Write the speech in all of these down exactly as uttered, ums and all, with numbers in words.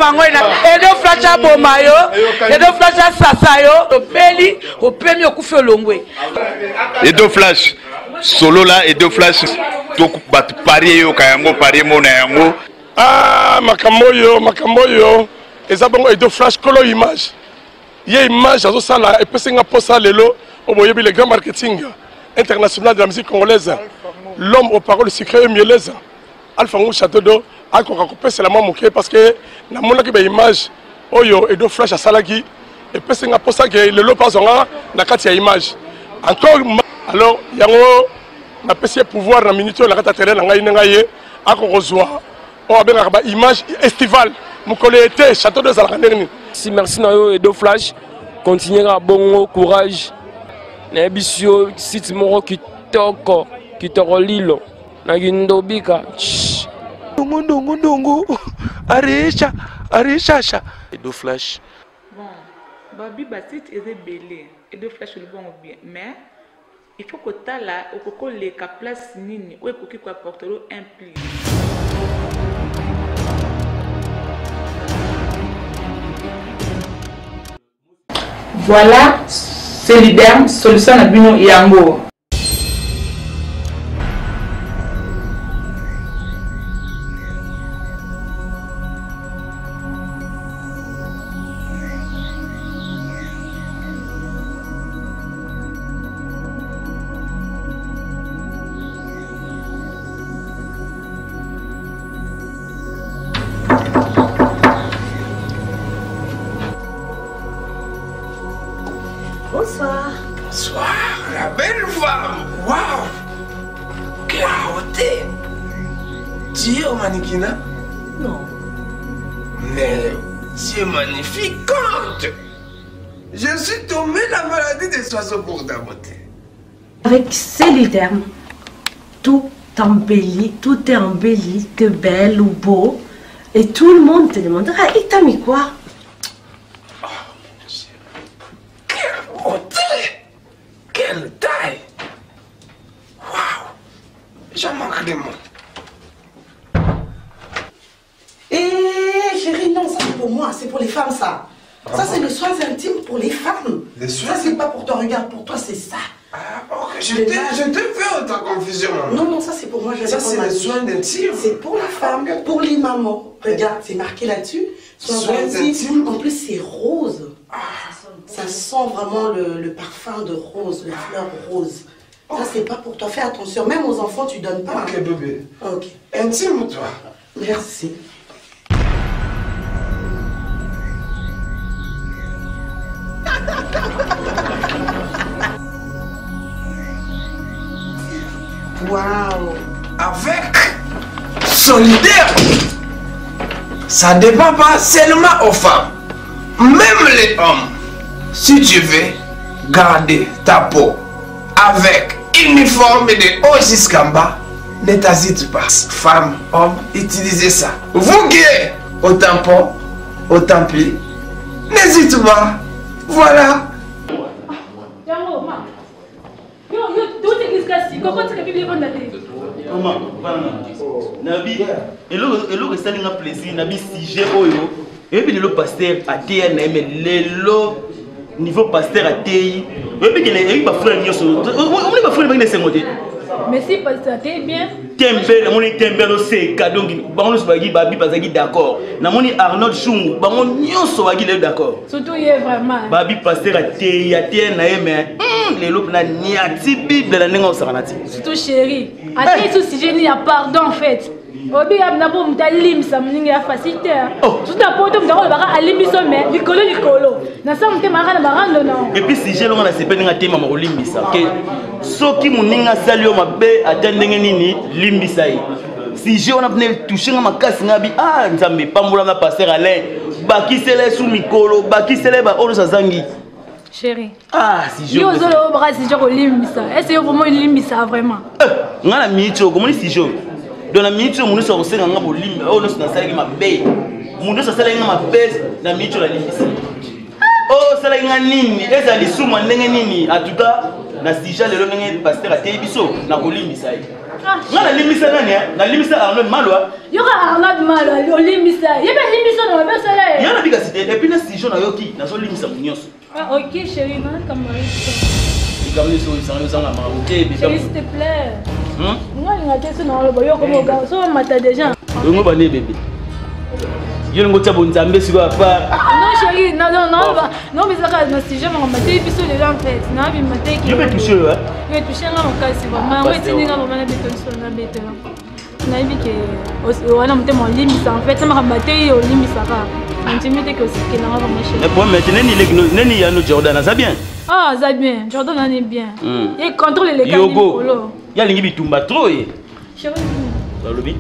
bango ina edo flash bomayo edo flash sasayo opeli opemi okufi olongwe edo flash solo là edo flash to bat pari yo kayango pari mona yango ah makamoyo makamoyo ezabongo edo flash kolo image ye image azo sala epesenga posa lelo oboyebi le grand marketing international de la musique congolaise l'homme aux paroles sucrées et mieleuses Alpha Ngou Château d'eau a coupé c'est la main moquée parce que la monnaie qui image oyo edo flash à salaki et puis c'est pour ça que le lot pas na katia image encore alors yango na pesi pouvoir na minute la kata terrain ngai ngai a ko rezoa o benga ba image estival mukole été Château d'eau za dernier. Si merci na yo edo flash continuera bongo courage na bisio site moro kitoko kitoko lilo na gindobika ndongo ndongo ndongo aresha aresha edo flash bon babi ba site est belé edo flash le bon bien mais il faut que ta là au coco les ka place nini ou ekoki ko apporter un pli. Voilà, c'est l'idée, solution à Bino Yango. Bonsoir. Bonsoir, la belle femme. Waouh. Quelle beauté. Tu es au mannequinat? Non. Mais tu es magnifiquante. Je suis tombé la maladie des oiseaux pour ta beauté. Avec Céliderme, tout embelli, tout est embelli, t'es belle ou beau. Et tout le monde te demandera, et t'as mis quoi? Quelle taille! Waouh! J'en manque des mots. Eh chérie, non, ça c'est pour moi, c'est pour les femmes ça. Ah ça bon? C'est le soin intime pour les femmes. Les soins? Ça c'est pas pour toi, regarde, pour toi c'est ça. Ah ok, je t'ai fait autant confusion. Non, non, ça c'est pour moi. Ça c'est les soins intime. C'est pour les femmes, pour les mamans. Regarde, c'est marqué là-dessus. Soins intimes. En plus c'est rose. Ah. Ça sent vraiment le, le parfum de rose, la fleur rose. Ça, c'est pas pour toi. Fais attention. Même aux enfants, tu donnes pas. Ok, bébé. Ok. Intime, toi. Merci. Waouh. Avec solidaire. Ça ne dépend pas seulement aux femmes. Même les hommes. Si tu veux garder ta peau avec uniforme de haut jusqu'en bas, ne t'hésite pas. Femme, homme, utilisez ça. Vous qui êtes au tampon, au tampi, n'hésite pas. Voilà. Nabi, elo resali nga plaisir nabi sujet oyo. Et puis le pasteur a T N M le niveau pasteur a T I. Et puis il va frère nyoso. On est pas frère avec les sengoté. Mais si pasteur t'es bien. Tembe, mon tembe lo c'est cadeau qui bango no bagi babi bazaki d'accord. Na moni Arnold Chung, bango nyoso bagi le d'accord. Surtout il est vraiment. Babi pasteur a T I, a T N M. Les lop na niati bible na nenga osakanati. Surtout chérie. A T I sous sujet ni a pardon en fait. Obi abnabo mtalim samninga ya facilité. Tout à poto mtako baka alimbiso mais likolo likolo. Na sa mte marana barando non. Et puis si j'ai longa na sepene nga tema ma olimbisa. Que soki muninga salio mabe atendenge nini limbisa yi. Si j'ai on a venu toucher nga makasi ngabi ah nzambe pambola na passer Alain. Baki sele sou mikolo, baki sele ba olo sazangi. Chérie. Ah si j'ai. Yo zolo bra si j'ai olimbisa. Est-ce que vraiment limbisa vraiment? Eh, nga na micho comment si j'ai. Dans la minute où nous sommes au nga bolimba oh nous na salaki mabe mundu sa salaki mabe na minute la limisi oh salaki nga nini ezali suma ndenge nini en tout cas na sija lelo ndenge pasteur ateyi biso na kolimbisa ye nga nalimbisa nani nalimbisa Arnold Malwa yoka Arnold Malwa olimbisa ye mpe limbisa na babesala ye ya nabika site epuis na sijo nayoki nazolimbisa nyonso ok chéri nana kamari ikamni so isanga yosanga makambo te chéri s'il te plaît nga linga te so na oloba yo komoka so mata déjà ngo bane bébé yo ngo tsa bonzambe siko apa non chéri non non non non mais ça na si jamais on m'a dit biso les en fait na bi maté qui yo be touché ouais yo touché nga mon cas c'est vraiment ouais tini nga vraiment na beto so na beto na bi ke wana mtemo limisa en fait ça m'a maté yo limisa ka intimité que c'est que na vraiment chéri mais bon maintenant ni les nani ya no Jordan ça bien ah ça bien Jordan on est bien et contrôle les gars yogo ya lingi bitumba trop ye chéri balobi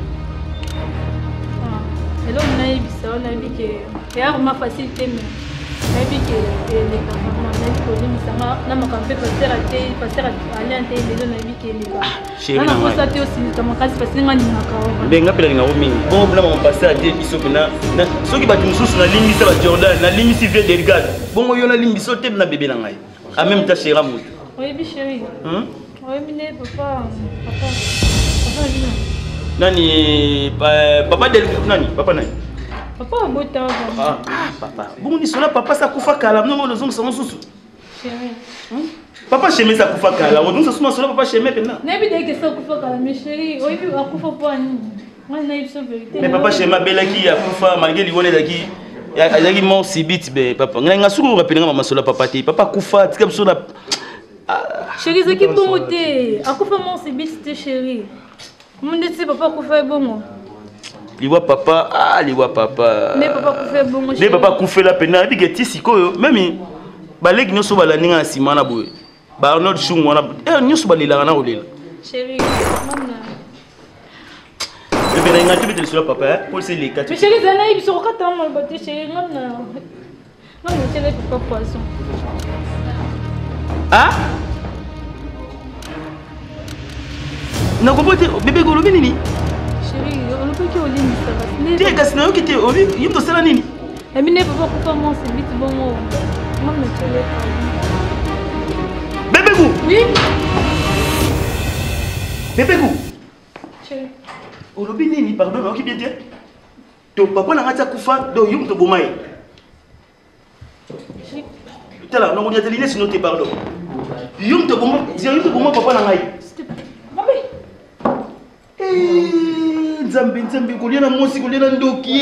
hello naibisa onayebi ke eya vraiment facilité mais nayebi ke eleka vraiment nayebi kolimisanga na makambo mpe paster ate paster alien te lelo nayebi ke eleka nana posa te osilika makasi paster nga ningaka mbe nga mpe nalingako mingi bongo mpona mapaster ate biso mpe soki bato mosusu nalimbisa bajordan nalimbisi vie delgade bongo yo nalimbisa te na bebe na ngai en même temps chéra moto oyebi chéri oyebi ne papa papa papa vina nani papa del nani papa nani papa abota ah papa bongo ni sola papa sa kufa kala non non zongo sango susu chéri papa cheme sa kufa kala on donc ça sola papa cheme pena nebi de que ça kufa kala mais chéri oyebi akufa po ani moi na yebso vérité mais papa cheme belaki ya kufa malgré liwone daki azaki mon sibit be papa nga suku rappeler mama sola papa te papa kufa tika biso na chéri zaki bongo te akufa mon sibit te chéri mon dit papa kufa bongo liwa papa ah liwa papa mais papa kufa bongo chéri papa kufa la pena bi geti sikoyo même baleki nyoso balaninga sima na boye ba Arnold Chung wana eh nyoso balila na olela chéri mama bébé nga tu sur papa pour c'est les quatre mais chéri zana ibi sur kata mal boté chéri ngana ngana chéri papa poisson ah na kompote bébé golobi nini chéri on peut que olimi ça va t'es gas na okite obi yimto sala nini et mine papa kufa mon c'est vite bon maman chéri bébé gou oui bébé gou chéri olobi nini pardon na okite bien to papa na ngata kufa do yimto bomai chéri tala na ngonya teline sino te pardon yimto bomai yimto bomai papa na ngai Nzambi nzambi kolia na mosi kolia na ndoki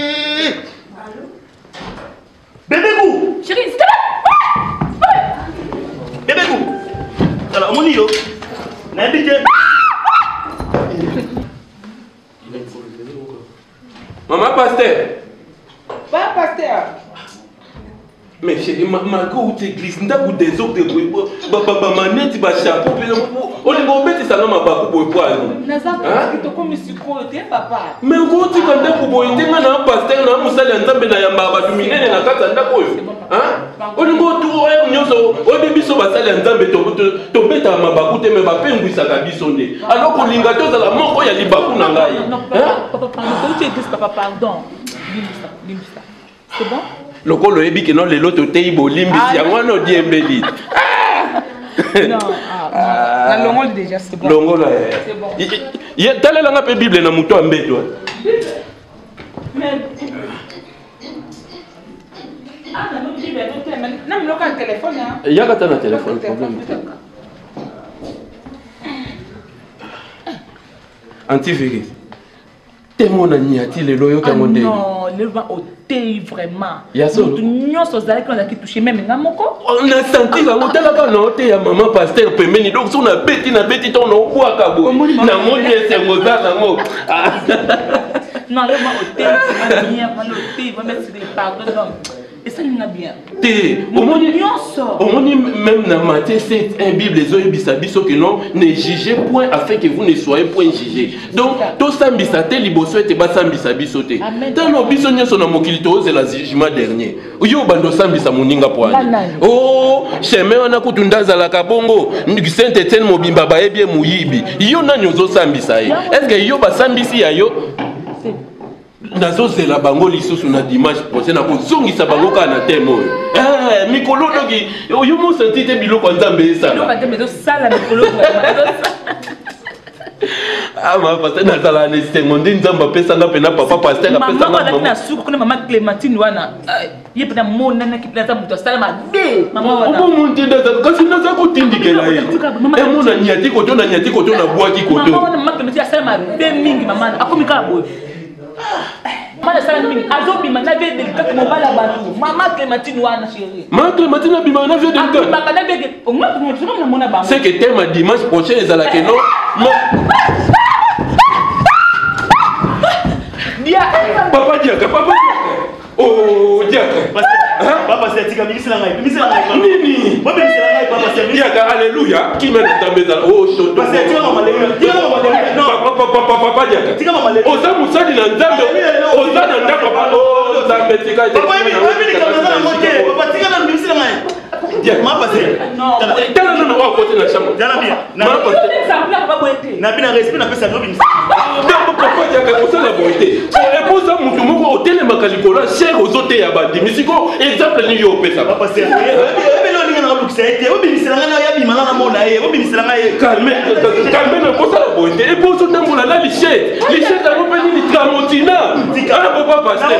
bébé gou chéri s'il te plaît bébé gou tala omoni yo na bité maman pasteur pas pasteur mais chérie malgré où tu glisses ndaku des autres ba ba ba maneti ba chapeau on est bon bête ça non ma ba ko boy ani nazaka to comme siko te papa mais ko ti kanda ko boy te ngana pasteur na musala nzambe na yamba ba duminene na kata ndako yo hein on est bon tout oyo nyoso o bibi so ba sala nzambe to to beta ma ba ko te me ba pengwisa ka biso nde alors ko linga to za moko ya libaku na ngai hein papa pardon tu es papa pardon limisa limisa c'est bon lokolo ebi ke non lelo to tei bolimbisi yango no diembeli non ah na longol déjà c'est bon longolo c'est bon ye talela nga pe bible na muto ambeto mais ah non bible non mais local téléphone hein ya kata na téléphone problème antivirus témoin niati lelo yo ka monde non le va au thé vraiment ya solo nous sommes allés quand on a touché même ngamoko on a senti la hôtel ka na hôtel ya maman pasteur pemeni donc on a beti na beti ton no kwa ka bo na moni ese ngoza na ngo non le va au thé bien mal au thé va mettre des pardon et ça il n'a bien té au moni au moni même na Matthieu sept un bible les oyo bisabiso que non ne jugez point afin que vous ne soyez point jugés donc to sambisa te liboso ete ba sambisa biso te tano biso nyoso na mokili to zela jugement dernier yo bando sambisa moninga poani oh chemin wana kutunda zala kabongo Saint Etienne mobimba ba ebie muyibi yo na nyozo sambisa ye est-ce que yo ba sambisi ya yo nazozela bango lisusu na dimanche prochain nakozongisa bango kaka na teme oyo mikolo doki oyo mosanti te biloko nzambe esala ama paster nazala na esengo nde nzambe apesanga mpena papa paster apesanga suku kuna mama Clémentine wana ye mpena monanaki mpena aza moto asala mabe obomontinda kasi naza kotindikela ye emona nyati koto na nyati koto na bwaki koto mama Clémentine asala mabe mingi mama akomi kaka boye mama asala mingi azobima na vie delicate mobala bato mama Clémentine wana chérie mama Clémentine abima na vie delicate c'est que thème dimanche prochain ezalaki non papa diaka papa oh diaka papa c'est tika mimi sila ngai mimi sila ngai nini moi mimi sila ngai papa c'est diaka alléluia qui m'a entendu ça oh shoto parce que tika mama lelo tika mama lelo non papa papa papa diaka tika mama lelo oza musali na nzambe oza na ndako papa oh nzambe tika papa mimi mimi kama na mote papa tika na mimi sila ngai diaka mama c'est non tala na na côté na chambre tala bien na na bina respect na pesa ndobi ndambo papa diaka kosala boite epoza mutu moko otelemaka likolo cher ozote ya bandimi siko exemple nini yo opesa papa c'est ebelo ninga na lukisa ete obimisela nga na yabi mala na mona ye obimisela nga ye calme calme na kosala boite epozo ndambola la liche liche ta ko nini tramontina ana papa pasteur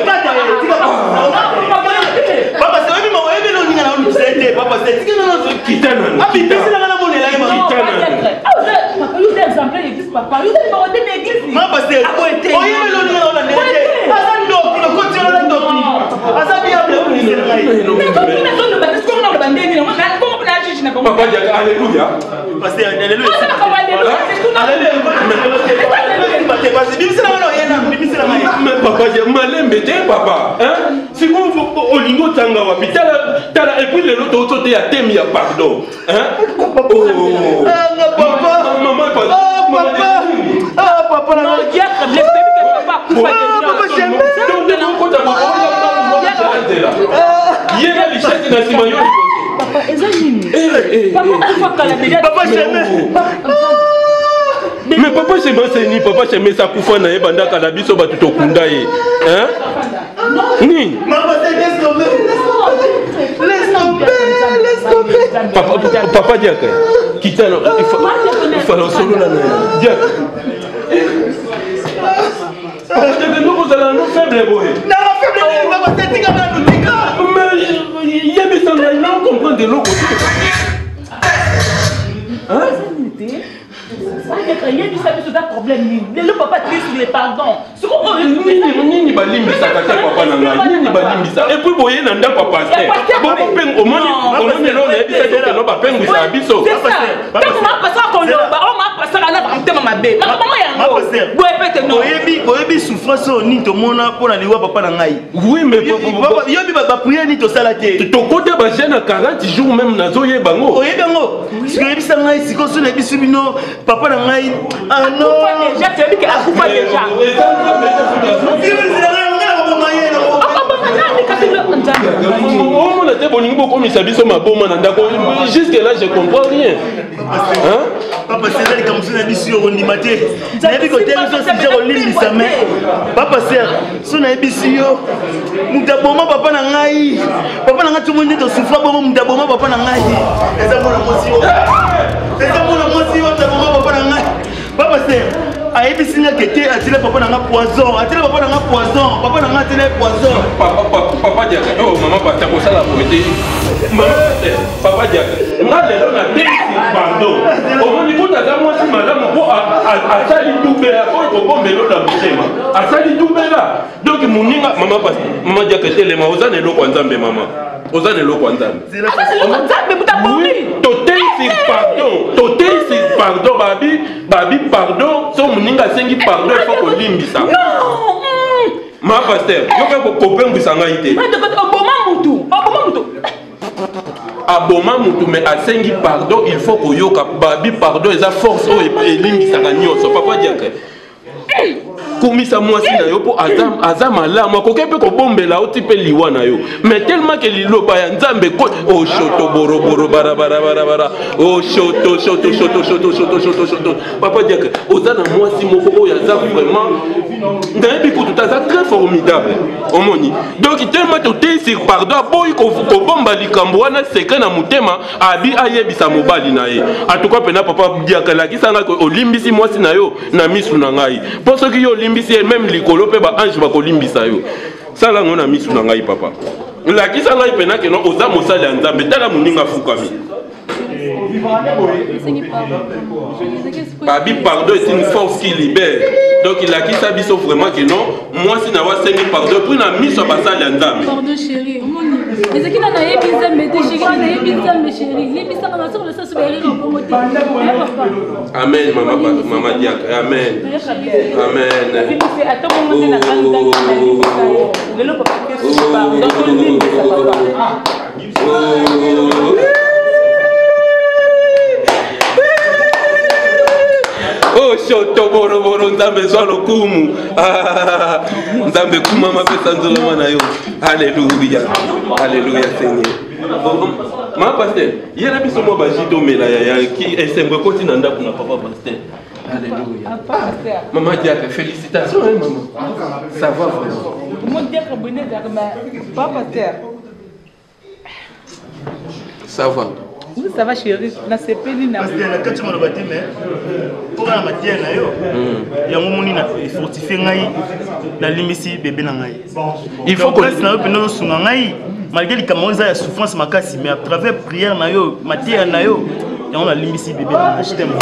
papa c'est obi mo ebelo ninga na lukisa ete papa c'est tika na kitana obimisela nga na mona ye kitana papa yo exemple l'église papa yo dans l'église papa c'est oyebelo ninga na ona nete azando kilo kotelo na ndoki azabi ya blo obimisela nga ye papa diaka alléluia pasteur alléluia mais papa diaka malembe te papa hein si vous olingo tanga wapi tala tala et puis le lot autour de ya thème ya pardon hein oh papa maman papa ah papa non diaka le bébé que papa coupe papa j'aime yena lishati na sima yo papa eza nini papa kufa kala déjà papa j'aime mais papa j'aime c'est ni papa j'aime ça kufa na ebanda kala biso batu tokunda ye hein ni maman c'est laisse tomber laisse tomber laisse tomber papa papa diaka kitano il faut il faut solo la diaka papa diaka nous vous allons nous faible boy na faible papa c'est tika na tika il y a des gens qui ne comprennent de l'autre côté. Hein? Il y a des problèmes. Le papa dit sur les pardons. Ce qu'on veut dire, ni balimbi ça papa nanga ni balimbi ça et puis boye na ndako pasteur boko peng au moins au moins là on a dit que non ba pengu ça biso papa comment passer qu'on le ba on m'a passer na ba ntema mabe maman yango boye pete non boyebi boyebi souffrance ni to mona pona liwa papa na ngai oui mais yobi ba prier ni to sala te to côté ba jeune quarante jours même nazo ye bango oyebi ngo sikoyebi sa ngai siko so na bisu bino papa na ngai ah non déjà tu as dit que akufa déjà on a été bon niveau comme ça biso maboma na ndako jusque là je comprends rien hein papa c'est comme ça biso yo ndimate na bi ko tellement so si je limbi sa main papa c'est so na biso yo mutaboma papa na ngai papa na ngai tout monde to souffra bon mutaboma papa na ngai eza mona mosi yo eza mona mosi yo mutaboma papa na ngai papa c'est ayebi singa kete atile papa na nga poison atile papa na nga poison papa na nga atile poison papa papa papa diaka oh maman pata ko sala poete maman papa diaka nga lelo na tesi pardon o moni ko ta mo si malamu ko asali dubela ko ko bombelo na mutema asali dubela donc muninga maman pata maman diaka tele ma ozane lo kwa nzambe maman ozane lo kwa nzambe nzambe mutaboni to tesi pardon to tesi pardon babi babi pardon so muninga sengi pardon il faut ko limbisa non ma pasteur yoka ko kopengisa ngai te oboma mutu oboma mutu aboma mutu mais asengi pardon il faut ko yoka babi pardon eza force o elimbisaka nyonso papa diaka kumisa mwasi na yo po azam azam alamu akoke pe ko bombela o tipe liwa na yo mais tellement que liloba ya nzambe ko o shoto boro boro bara bara bara bara o shoto shoto shoto shoto shoto shoto shoto papa diaka ozana mwasi moko o ya za vraiment ndayebi ko tutaza très formidable omoni donc tellement to te sur pardon boy ko ko bomba likambo wana seka na mutema abi ayebisa mobali na ye en tout cas pena papa diaka la kisanga ko olimbisi mwasi na yo na misu na ngai pour ceux qui olimbisi même likolo pe ba ange ba kolimbisa yo sala ngona misu na ngai papa la kisanga pena ke no oza mosali ya nzambe tala muninga fukami Babi pardon est une force qui libère. Donc il a qui ça biso vraiment que non. Moi si nawa sengi pardon puis na miso basali ya nzambe. Pardon chérie. Les qui na na yebisa mete chérie na yebisa me chérie. Yebisa na sur le sens bérir en côté. Amen maman maman diak. Amen. Amen. Oh shoto boro boro nzambe swalo kumu ah nzambe kuma mapesa nzolo mana yo haleluya haleluya Seigneur ma pasteur yera biso mo bajito mela ya ki esembo koti na ndaku na papa pasteur haleluya maman diaka félicitations hein maman ça va vraiment mo diaka bonne mais papa pasteur ça va. Oui, ça va chérie, na sepeli na. Parce que la quand tu m'as battu mais pour la matière na yo. Ya momoni na fortifier ngai na limisi bébé na ngai. Il faut que na yo peno sunga ngai malgré les camarades ya souffrance makasi mais à travers prière na yo matière na yo ya on a limisi bébé na je t'aime.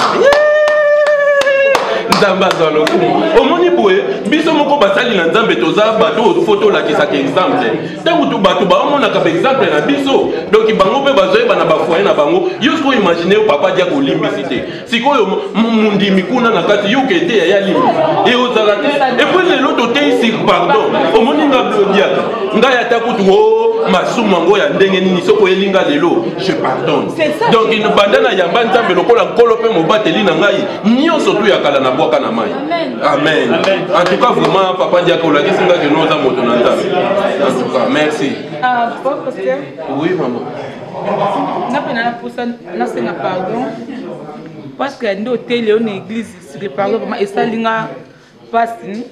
Nzamba zalo omoni boye biso moko basali na nzambe toza bato photo la ki sa exemple tangu tu bato ba omona ka exemple na biso donc bango pe bazoyeba na bafoye na bango yo ko imaginer papa dia ko limbisité sikoyo mundi mikuna na kati yo kete ya limbi et ozala te et puis le loto te ici pardon omoni nga blodia nga ya takutu o masumu ngo ya ndenge nini soko elinga lelo je pardonne donc une bandana ya banzambe lokola nkolo pe mobateli na ngai nyonso tu ya kala na boka na mai amen en tout cas vraiment papa diaka olaki singa que nous avons moto na nzambe en tout cas merci ah papa pasteur oui maman na pena na posa na senga pardon parce que ndo tele on église sur le pardon vraiment et ça linga passe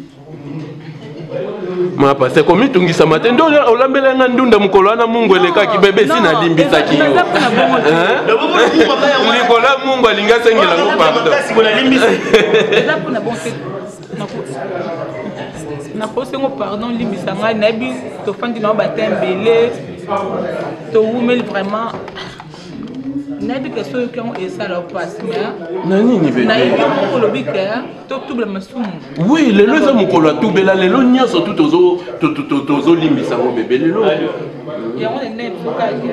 ma pasteur komi tungisa matin ndo olambela nga ndunda mukolo ana mungu elekaki bebe sina limbisaki yo likola mungu alinga sengela ngo pardon na posengo pardon limbisa ngai nayebi tofandi na batembele towumeli vraiment nayebi ke soki yango esala opasi na nini bebe nayebi olobi ke totubela masumu oui lelo eza mokolo atubela lelo nyonso tu tozolimbisa ngo bebe lelo yango nene pokake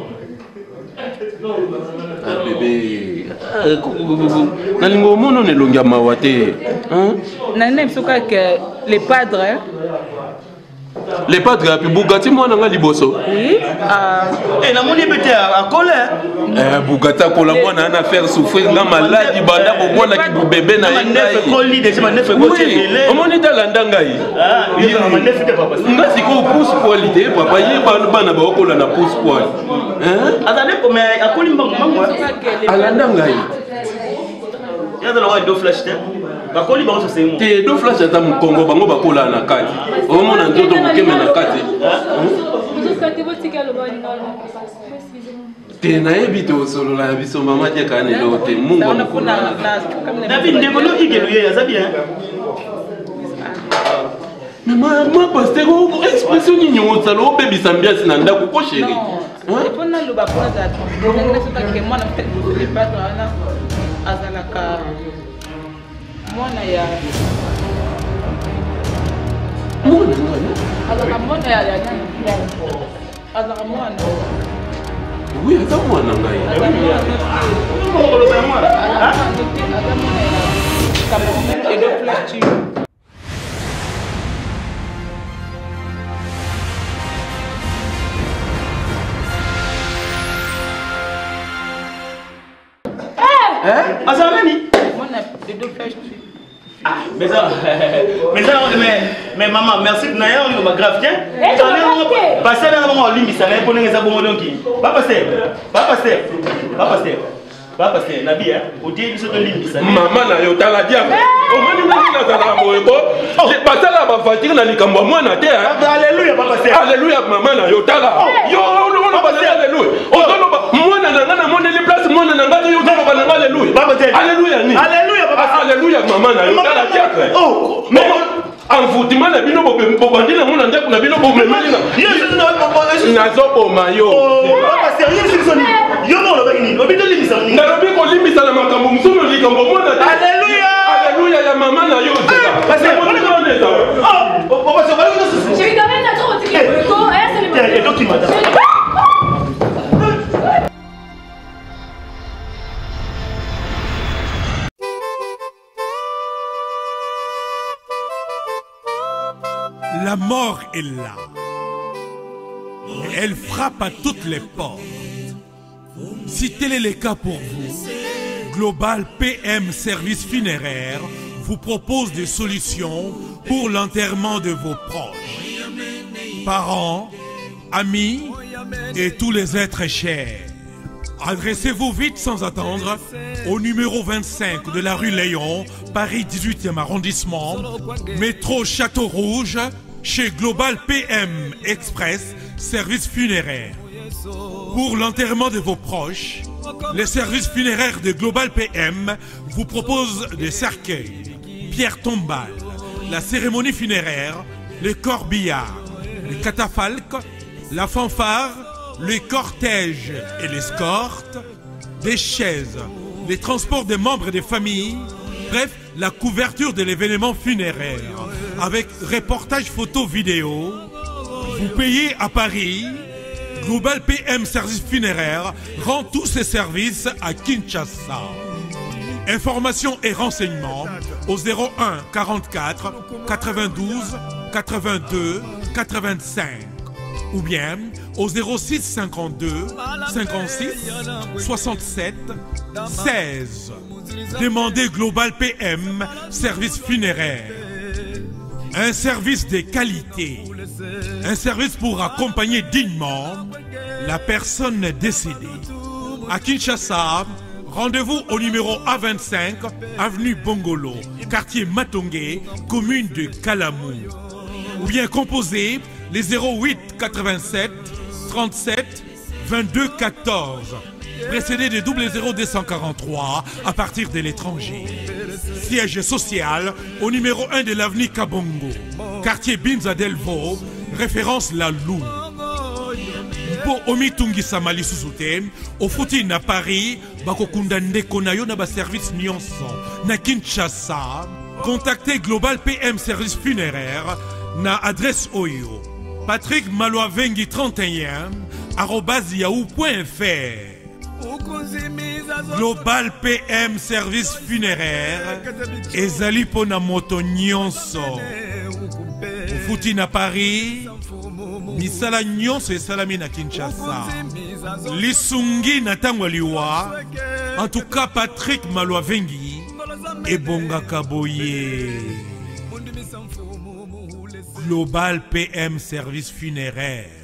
ah bebe nalinga omona nelongi ya mawa te nane pokake les padres les padres api Bugatti mwana nga liboso oui eh na moni bete a colère eh Bugatti kola mwana na faire souffrir nga maladi banda bo mwana ki bébé na ngai koli déjà ma neuf gote belé omoni talanda ngai ah oui ma neuf te papa nga siko pousse poil te papa ye bana ba okola na pousse poil hein attendez comme akoli mbango mbango alanda ngai ya dans le do flash te bakoli bango c'est moi te do flash ata mukongo bango bakola na kati omona nzoto mukeme na kati te nayebi te osolola ya biso mama diaka nelo te mungu mokolo david ndeko no igelu ye aza bien mais moi pasteur expression nini ozala obebisa mbiasi na ndako ko chéri epona loba mpona za ndenge nesokake mwana lepatre wana azalaka mwana ya azalaka mwana ya azalaka mwana oui aza mwana ngai Azalani mwana de deux flèches Ah, mais ça, mais ça, mais, mais maman, merci. Naya, on est grave, tiens. Passez là, maman, on limite ça, là, pour nous, ça, bon, donc, pas passer, pas passer, pas passer. Pas passer, Nabi, hein, au début, c'est de limite ça. Maman, na yo, t'as la diable. Au moins, nous, nous, dans la moebo, j'ai passé là, ma fatigue, na likambo, moi, na terre. Alléluia, pas passer. Alléluia, maman, na yo, t'as là. Yo, on va passer, alléluia. Moi, na na na, moi, les places, moi, na na, yo, t'as pas alléluia. Alléluia, ni. Alléluia, papa. Alléluia, maman, na yo, t'as la diable. Oh, mais en foutima na bino bobandi na mona ndako na bino bomemeli na yesu na bobandi nazo bomayo papa sérieux c'est soni yo no lo bagini obito limisa ni na lobi ko limisa na makambo musuno likambo mona alléluia alléluia ya mama na yo parce que on est on est oh papa c'est vrai que c'est quand même na trop tiki ko eh c'est le document. La mort est là. Elle frappe à toutes les portes. Si tel est le cas pour vous, Global P M Service Funéraire vous propose des solutions pour l'enterrement de vos proches, parents, amis et tous les êtres chers. Adressez-vous vite sans attendre au numéro vingt-cinq de la rue Léon, Paris dix-huitième arrondissement, métro Château Rouge, chez Global P M Express, service funéraire. Pour l'enterrement de vos proches, les services funéraires de Global P M vous proposent des cercueils, pierres tombales, la cérémonie funéraire, le corbillard, le catafalque, la fanfare, les cortèges et l'escorte, des chaises, les transports des membres des familles, bref, la couverture de l'événement funéraire, avec reportage photo vidéo. Vous payez à Paris. Global P M Service Funéraire rend tous ses services à Kinshasa. Informations et renseignements au zéro un quarante-quatre quatre-vingt-douze quatre-vingt-deux quatre-vingt-cinq ou bien au zéro six cinquante-deux cinquante-six soixante-sept seize. Demandez Global P M Service Funéraire. Un service de qualité. Un service pour accompagner dignement la personne décédée. À Kinshasa, rendez-vous au numéro A vingt-cinq, avenue Bongolo, quartier Matongé, commune de Kalamou. Ou bien composez les zéro huit quatre-vingt-sept trente-sept vingt-deux quatorze, précédé de double zéro deux cent quarante-trois à partir de l'étranger. Siège social au numéro un de l'avenue Kabongo, quartier Binza Delvo, référence La Lou. Pour Omitungi Samali Susute, au fouti na Paris, bakokunda ndeko na yo na ba service nyonso na Kinshasa. Contactez Global P M Service Funéraire na adresse Oyo. Patrick Maloavengi trente et un arobase yahoo point fr. Global P M Service Funéraire ezali pona moto nyonso. Fouti na Paris, misala nyonso esalami na Kinshasa. Lisungi na tango liwa, en tout cas Patrick Maloavengi ebonga kaboye. Global P M Service Funéraire.